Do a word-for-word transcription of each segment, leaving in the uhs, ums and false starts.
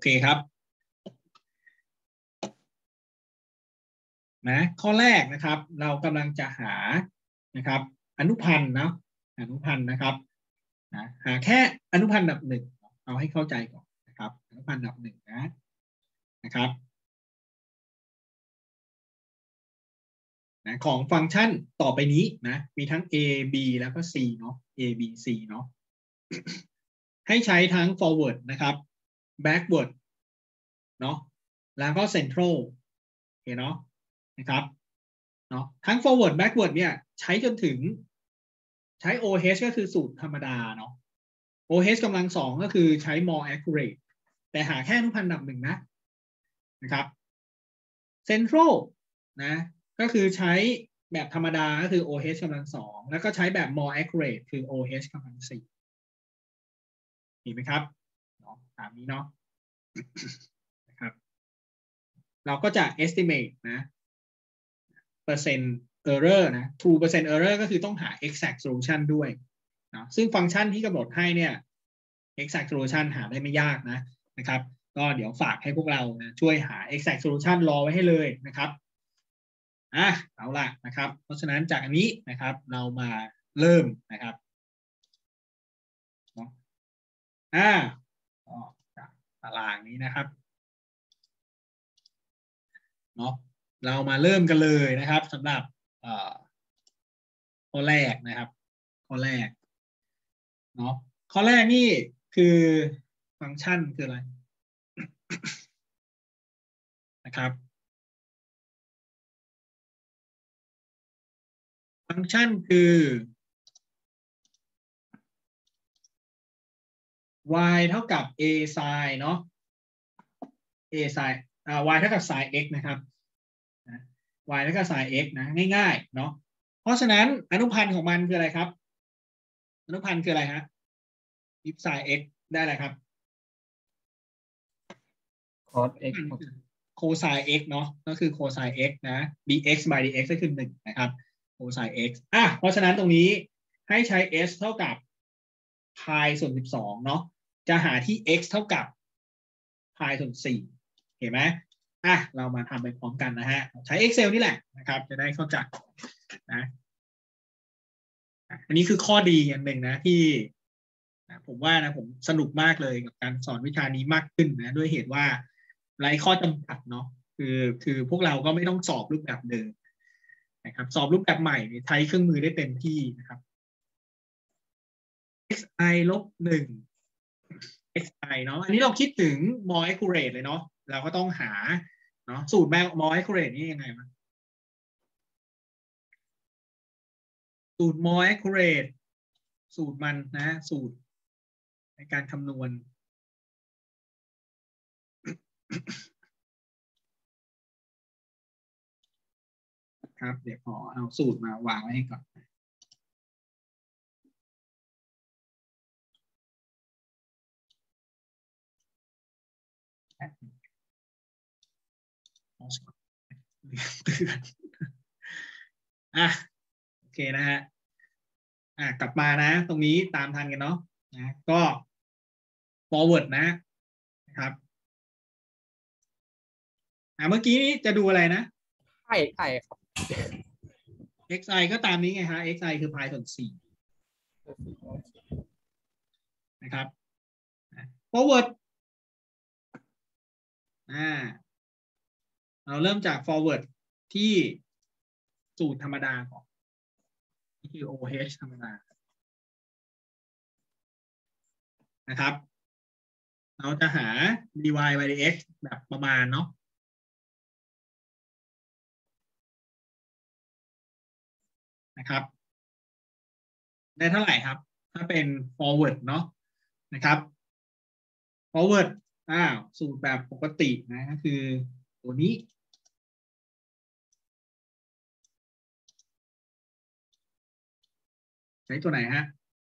เคครับนะข้อแรกนะครับเรากำลังจะหานะครับอนุพันธ์เนาะอนุพันธ์นะครับนะหาแค่อนุพันธ์ดับหนึ่งเอาให้เข้าใจก่อนนะครับอนุพันธ์ดับหนึ่งนะนะครับนะของฟังก์ชันต่อไปนี้นะมีทั้ง a b แล้วก็ c เนาะ a b c เนาะให้ใช้ทั้ง forward นะครับ backward เนาะแล้วก็ central โอเคเนาะนะครับเนาะทั้ง forward backward เนี่ยใช้จนถึงใช้ โอ เอช ก็คือสูตรธรรมดาเนาะ โอ เอช กำลังสองก็คือใช้ more accurate แต่หาแค่อนุพันธ์ดับหนึ่งนะนะครับ central นะก็คือใช้แบบธรรมดาก็คือ โอ เอช กำลังสองแล้วก็ใช้แบบ more accurate คือ โอ เอช กำลังสี่เห็นไหมครับเนาะตามนี้เนาะนะครับเราก็จะ estimate นะเปอร์เซ็นต์ error นะ true percent error ก็คือต้องหา exact solution ด้วยนะซึ่งฟังก์ชันที่กำหนดให้เนี่ย exact solution หาได้ไม่ยากนะนะครับก็เดี๋ยวฝากให้พวกเรานะช่วยหา exact solution รอไว้ให้เลยนะครับอ่ะเอาล่ะนะครับเพราะฉะนั้นจากอันนี้นะครับเรามาเริ่มนะครับอ่าจากตารางนี้นะครับเนาะเรามาเริ่มกันเลยนะครับสำหรับข้อแรกนะครับข้อแรกเนาะข้อแรกนี่คือฟังก์ชันคืออะไรนะครับฟังก์ชันคือ y เท่ากับ a sin เนาะ a sin อ่า y เท่ากับ sin x นะครับ y เท่ากับ sin x นะง่ายๆเนาะเพราะฉะนั้นอนุพันธ์ของมันคืออะไรครับอนุพันธ์คืออะไรฮะ if sin x ได้อะไรครับ cos x cosine x เนาะก็คือ cosine x นะ dx by dx ก็คือหนึ่งนะครับ cosine x อ่ะเพราะฉะนั้นตรงนี้ให้ใช้ s เท่ากับ pi ส่วนสิบสองเนาะจะหาที่ x เท่ากับ pi ส่วนสี่เห็นไหมอ่ะเรามาทำไปพร้อมกันนะฮะใช้ Excel นี่แหละนะครับจะได้เข้าใจนะอันนี้คือข้อดีอย่างหนึ่งนะที่ผมว่านะผมสนุกมากเลยกับการสอนวิชานี้มากขึ้นนะด้วยเหตุว่าไร้ข้อจำกัดเนาะคือคือพวกเราก็ไม่ต้องสอบรูปแบบเดิมนะครับสอบรูปแบบใหม่ใช้เครื่องมือได้เต็มที่นะครับ xi ลบหนึ่ง xi เนาะอันนี้เราคิดถึง more accurate เลยเนาะเราก็ต้องหาเนาะสูตร more accurate นี่ยังไงมาสูตร more accurate สูตรมันนะสูตรในการคำนวณครับเดี๋ยวขอเอาสูตรมาวางไว้ให้ก่อนอ่ะโอเคนะฮะอ่ะกลับมานะตรงนี้ตามทันกันเนาะนะก็ forward นะนะครับอ่ะเมื่อกี้นี้จะดูอะไรนะใช่ใช่ครับ xi ก็ตามนี้ไงฮะ xi คือ pi ส่วนสี่นะครับ forward อ่าเราเริ่มจาก forward ที่สูตรธรรมดาก่อนนี่คือ โอ เอช ธรรมดานะครับเราจะหา dy by dx แบบประมาณเนาะนะครับได้เท่าไหร่ครับถ้าเป็น forward เนาะนะครับ forward อ้าวสูตรแบบปกตินะก็คือตัวนี้ใช้ตัวไหนฮะ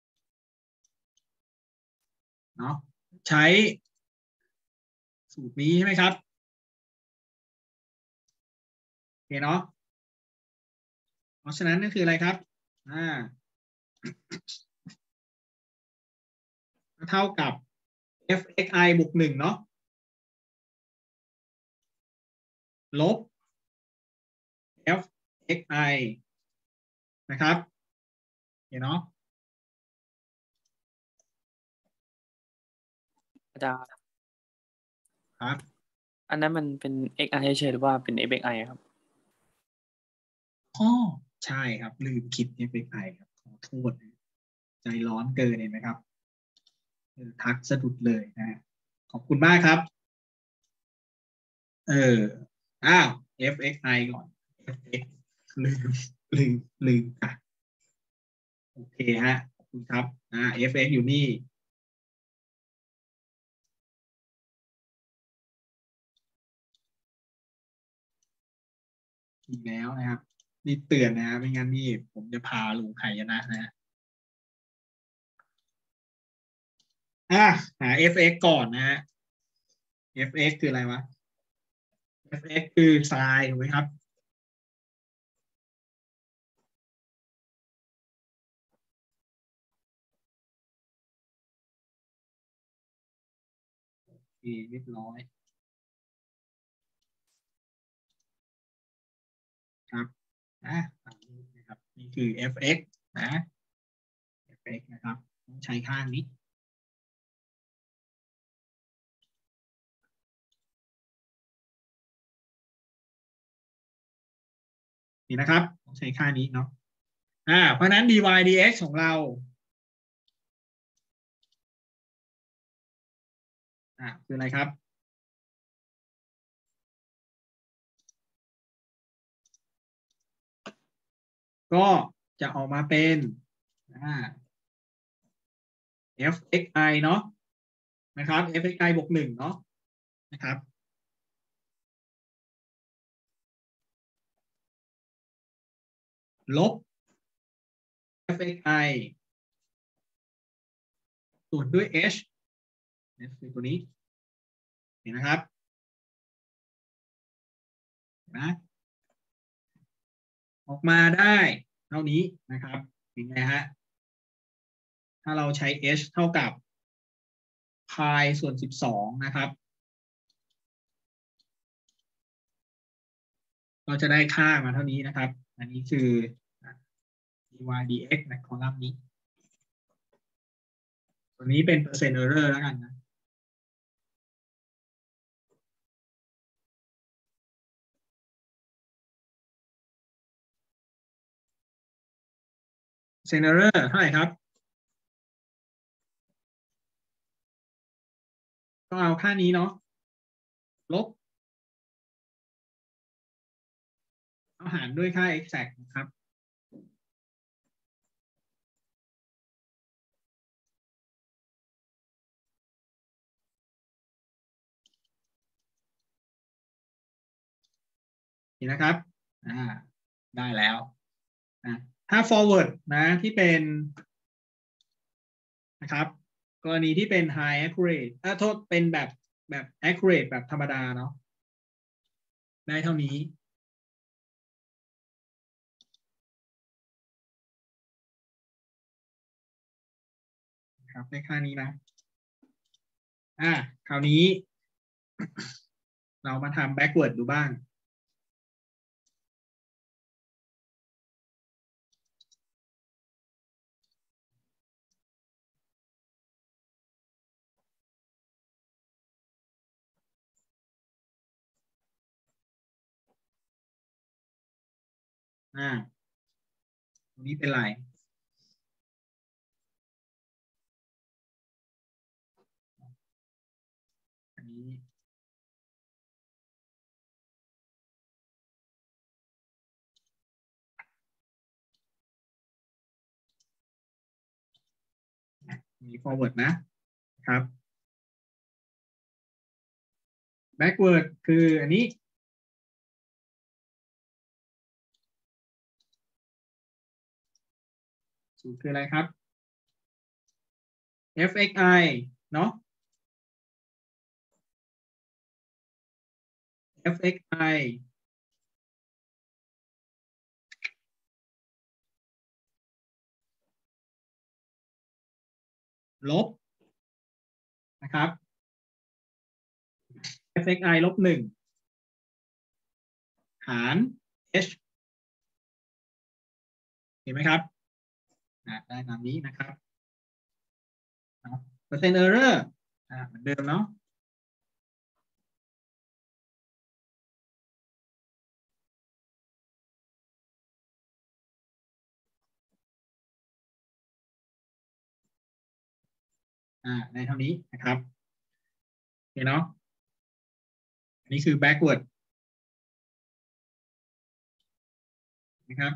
เนาะใช้สูตรนี้ใช่ไหมครับโอเคเนาะเพราะฉะนั้นนั่นคืออะไรครับอ่าเท่ากับ fxi บวกหนึ่งเนาะลบ f x i นะครับเห็นเนาะอาจารย์ครับอันนั้นมันเป็น xi เฉยๆหรือว่าเป็น fxi ครับอ๋อใช่ครับ ลืมคิด เอฟ เอ็กซ์ ไอ ครับขอโทษนะใจร้อนเกินเห็นไหมครับเออทักสะดุดเลยนะฮะขอบคุณมากครับ เอออ้าว เอฟ เอ็กซ์ ไอ ก่อน เอฟ เอ็กซ์ ลืมลืมลืมอ่ะโอเคฮะขอบคุณครับอ่า เอฟ เอ็กซ์ อยู่นี่อีกแล้วนะครับนี่เตือนนะไม่งั้นนี่ผมจะพาลงไข่นะนะฮะอ่ะหา เอฟ เอ็กซ์ ก่อนนะฮะ เอฟ เอ็กซ์ คืออะไรวะ เอฟ เอ็กซ์ คือไซน์ถูกไหมครับโอเคเรียบร้อยครับอ่ะตามนี้นะครับนี่คือ เอฟ เอ็กซ์ นะ เอฟ เอ็กซ์ นะครับต้องใช้ข้างนี้นี่นะครับต้องใช้ค่านี้เนาะอ่าเพราะนั้น dy dx ของเราอ่าคืออะไรครับ ก็จะออกมาเป็นอ่า fxi เนาะนะครับ fxi บวกหนึ่งเนาะนะครับลบ fxi ส่วนด้วย h คือตัวนี้เห็นนะครับนะออกมาได้เท่านี้นะครับเป็นไงฮะถ้าเราใช้ h เท่ากับ pi ส่วนสิบสองนะครับเราจะได้ค่ามาเท่านี้นะครับอันนี้คือ dy dx ในคอลัมน์นี้ตัวนี้เป็นเปอร์เซ็นต์ error แล้วกันนะเปอร์เซ็นต์ error เท่าไหร่ครับก็เอาค่านี้เนาะลบเอาหารด้วยค่า exact นะครับนี่นะครับอ่าได้แล้วนะถ้า forward นะที่เป็นนะครับกรณีที่เป็น high accurate ถ้าโทษเป็นแบบแบบ accurate แบบธรรมดาเนาะได้เท่านี้ครับได้ค่านี้นะอ่าคราวนี้เรามาทำ backward ดูบ้างอ่าตรงนี้เป็นไรอันนี้มี forward นะครับ backward คืออันนี้สูตรคืออะไรครับ fxi เนาะ fxi ลบนะครับ fxi ลบหนึ่งหาร h เห็นไหมครับได้ตามนี้นะครับเปอร์เซ็นต์เออร์เรอร์เหมือนเดิมเนาะอ่าในเท่านี้นะครับโอเคเนาะอันนี้คือ backward นะครับ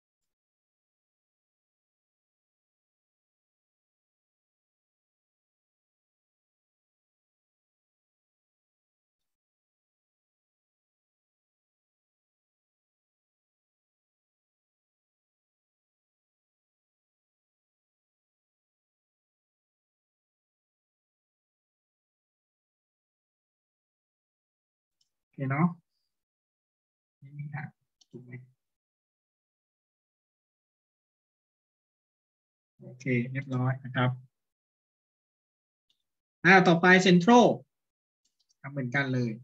โอเคเนาะนี่ค่ะถูกไหมโอเคเรียบร้อยนะครับอ่าต่อไป central ทำเหมือนกันเลย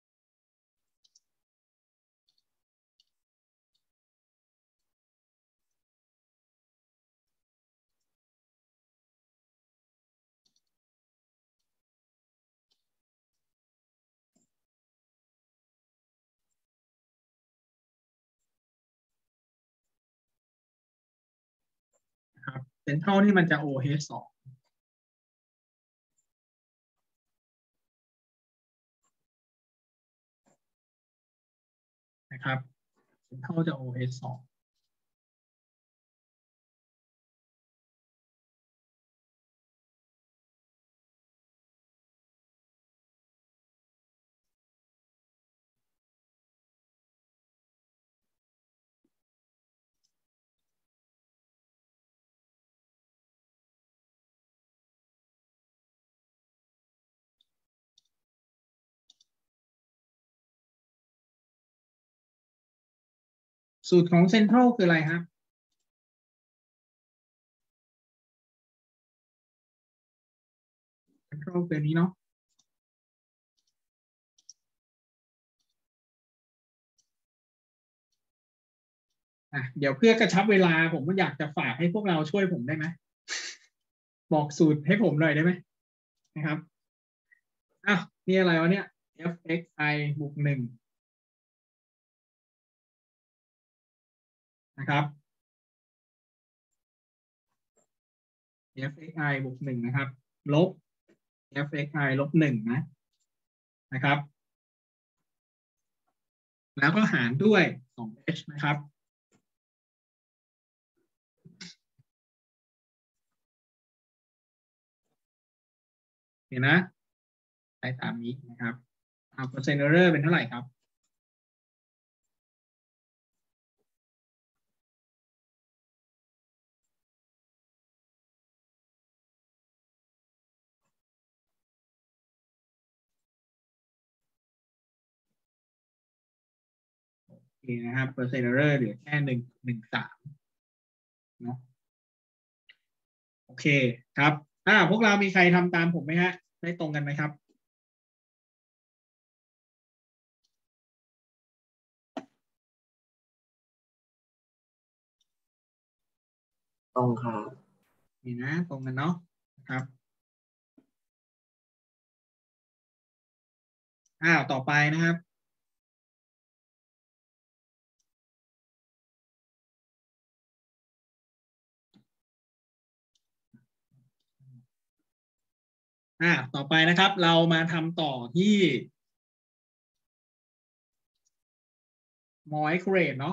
นะครับ central นี่มันจะ โอ เอช สองนะครับ central จะ โอ เอช สองสูตรของ central คืออะไรครับ central คือนี้เนาะอ่ะเดี๋ยวเพื่อกระชับเวลาผมก็อยากจะฝากให้พวกเราช่วยผมได้ไหมบอกสูตรให้ผมหน่อยได้ไหมนะครับอ้าวนี่อะไรวะเนี่ย f(x(i) บวกหนึ่งนะครับ f(x(i) บวกหนึ่งนะครับลบ f(x(i) ลบหนึ่งนะนะครับแล้วก็หารด้วย สอง h นะครับเห็นนะได้ตามนี้นะครับเอาเปอร์เซ็นต์เออร์เรอร์เป็นเท่าไหร่ครับโอเคนะครับเปอร์เซ็นต์เออร์เรอร์เหลือแค่หนึ่งหนึ่งสามเนาะโอเคครับอ่าพวกเรามีใครทำตามผมไหมฮะได้ตรงกันไหมครับตรงค่ะนี่นะตรงกันเนาะครับอ้าวต่อไปนะครับอ่าต่อไปนะครับเรามาทำต่อที่มอยเ r ร t เนาะ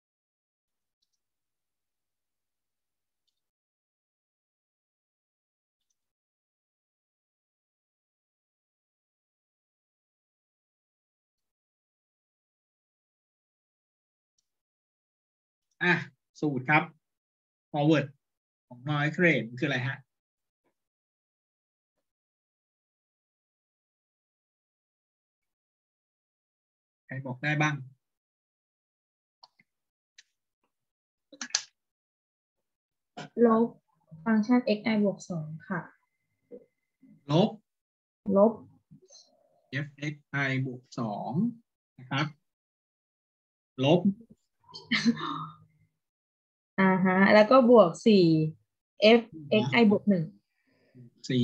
อ่ะสูตรครับ forward ของ noise rate คืออะไรฮะใครบอกได้บ้างลบฟังก์ชัน xi บวกสองค่ะลบลบ f(x(i) บวกสองนะครับลบอ่าฮะ แล้วก็บวกสี่ f x i บวกหนึ่งสี่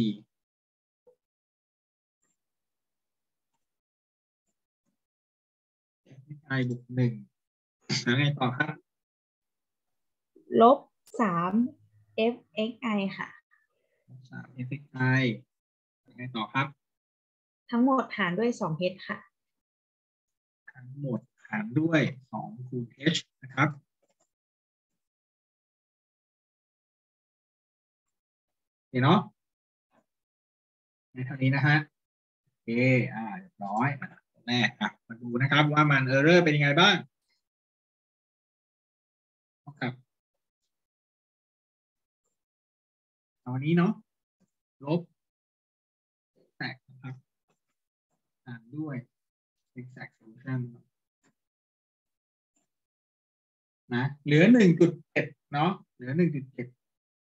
ไอบวกหนึ่งแล้วไงต่อครับลบสาม f x i ค่ะสาม เอฟ เอ็กซ์ ไอ ไงต่อครับทั้งหมดหารด้วยสอง h ค่ะทั้งหมดหารด้วยสองคูณ h นะครับเห็นเนาะในเท่านี้นะฮะโอเคอ่าเรียบร้อยอ่ะแรกอ่ะมาดูนะครับว่ามันเออร์เรอร์เป็นยังไงบ้างครับเอาอันนี้เนาะลบแตกนะครับหารด้วย exact solution นะเหลือ หนึ่งจุดเจ็ด เนาะเหลือ หนึ่งจุดเจ็ด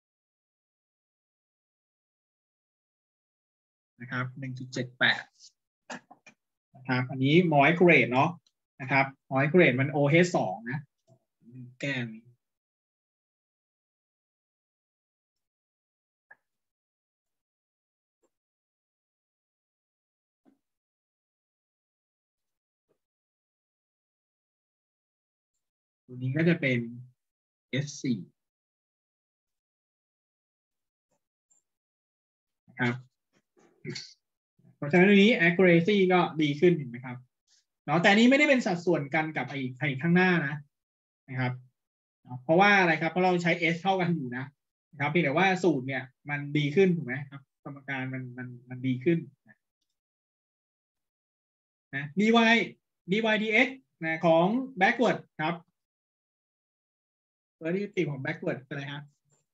นะครับ หนึ่งจุดเจ็ดแปด นะครับอันนี้ molecular เนาะนะครับ molecular มัน โอ เอช สอง นะแก้มตัวนี้ก็จะเป็น เอส โฟร์ นะครับเพราะฉะนั้นตัวนี้ accuracy ก็ดีขึ้นเห็นไหมครับเนาะแต่อันนี้ไม่ได้เป็นสัดส่วนกันกับไอ้ไอ้ข้างหน้านะนะครับเพราะว่าอะไรครับเพราะเราใช้ s เท่ากันอยู่นะนะครับเพียงแต่ว่าสูตรเนี่ยมันดีขึ้นถูกไหมครับสมการมันมันมันดีขึ้นนะ dy dy dx นะของ backward ครับ derivative ของ backward เป็นอะไรครับ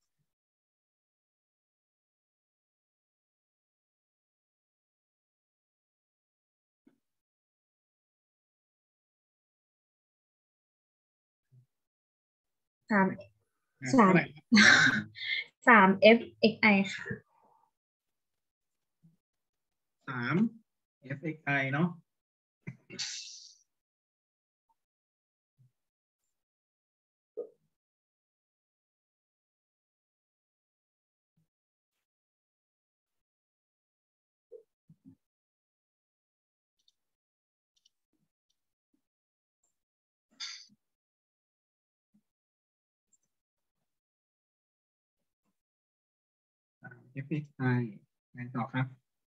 สามอ่ะสามเท่าไหร่สาม f x i ค่ะสาม เอฟ เอ็กซ์ ไอ เนาะสาม เอฟ เอ็กซ์ ไอ ไงต่อครับ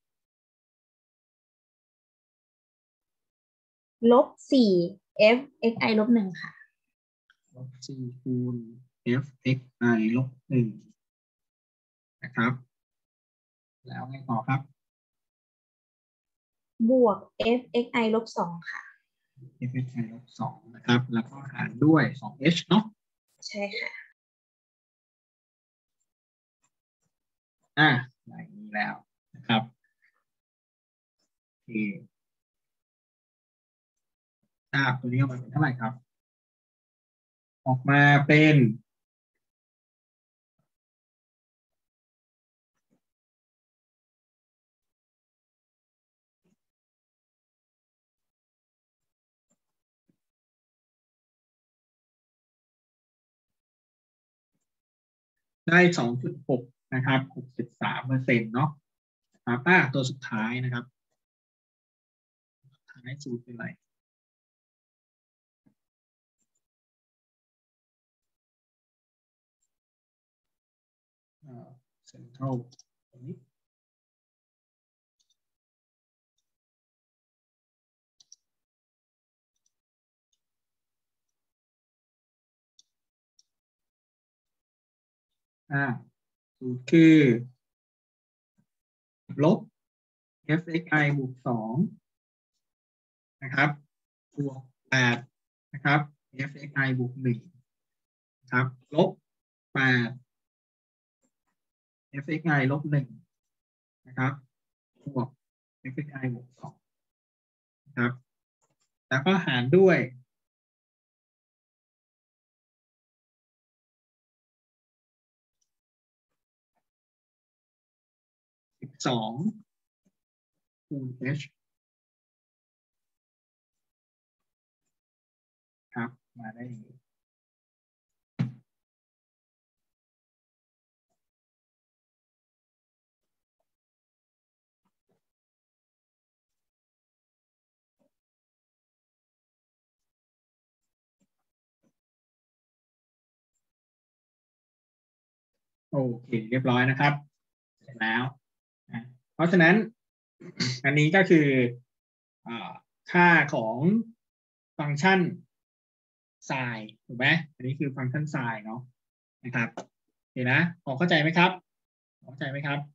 ลบสี่ f x i ลบหนึ่งค่ะลบสี่คูณ เอฟ เอ็กซ์ ไอ ลบหนึ่งนะครับแล้วไงต่อครับบวก f x i ลบสองค่ะเอฟ เอ็กซ์ ไอ ลบสองนะครับแล้วก็หารด้วย สอง h เนาะใช่ค่ะอ่ะอย่างนี้แล้วนะครับโอเคทราบตัวนี้ออกมาเป็นเท่าไหร่ครับ ออกมาเป็นได้ สองจุดหก นะครับ หกสิบสาม เปอร์เซ็นต์ เนาะครับอ่ะตัวสุดท้ายนะครับท้ายสูตรเป็นอะไรเอ่อ central ตรงนี้อ่าสูตรคือลบ เอฟ เอ็กซ์ ไอ บวกสองนะครับบวกแปดนะครับ เอฟ เอ็กซ์ ไอ บวกหนึ่งครับลบแปด เอฟ เอ็กซ์ ไอ ลบหนึ่งนะครับบวก เอฟ เอ็กซ์ ไอ บวกสองนะครับแล้วก็หารด้วยสิบสองคูณ h ครับมาได้อย่างนี้โอเคเรียบร้อยนะครับเสร็จแล้วนะเพราะฉะนั้น อันนี้ก็คือค่าของฟังก์ชัน sin ถูกไหมอันนี้คือฟังก์ชัน sin เนาะนะครับโอเคนะพอเข้าใจไหมครับเข้าใจไหมครับ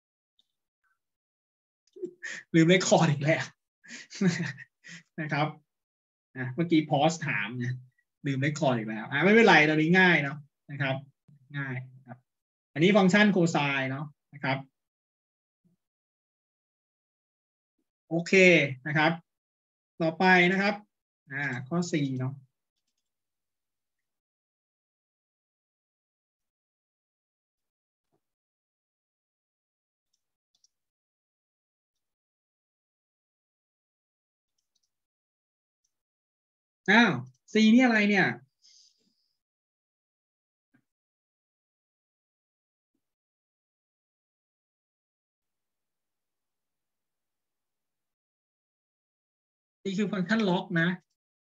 ลืมเลคคอร์ดอีกแล้วนะครับนะเมื่อกี้พอสถามนะลืมเลคคอร์ดอีกแล้วอ่ะไม่เป็นไรตอนนี้ง่ายเนาะนะครับง่ายนะครับอันนี้ฟังก์ชันโคไซน์เนาะนะครับโอเคนะครับต่อไปนะครับอ่าข้อสี่เนาะอ้าว C นี่อะไรเนี่ยนี่คือฟังก์ชันล็อกนะ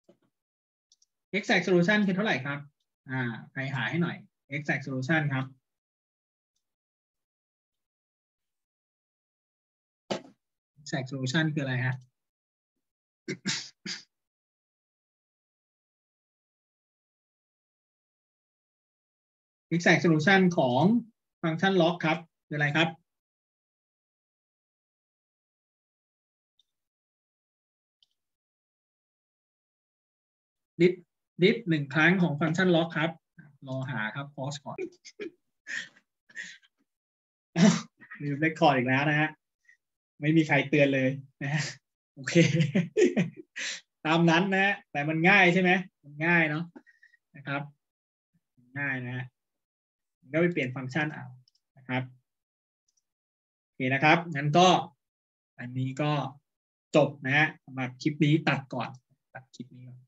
exact solution คือเท่าไหร่ครับอ่าใครหาให้หน่อย exact solution ครับ exact solution คืออะไรฮะ exact solution ของฟังก์ชันล็อกครับคืออะไรครับดิฟดิฟหนึ่งครั้งของฟังก์ชันล็อกครับรอหาครับพอสก่อนลืมเรคคอร์ดอีกแล้วนะฮะไม่มีใครเตือนเลยนะฮะโอเคตามนั้นนะ แต่มันง่ายใช่ไหมมันง่ายเนาะนะครับง่ายนะฮะก็ไปเปลี่ยนฟังก์ชันเอานะครับโอเคนะครับงั้นก็อันนี้ก็จบนะฮะสำหรับคลิปนี้ตัดก่อนตัดคลิปนี้ก่อน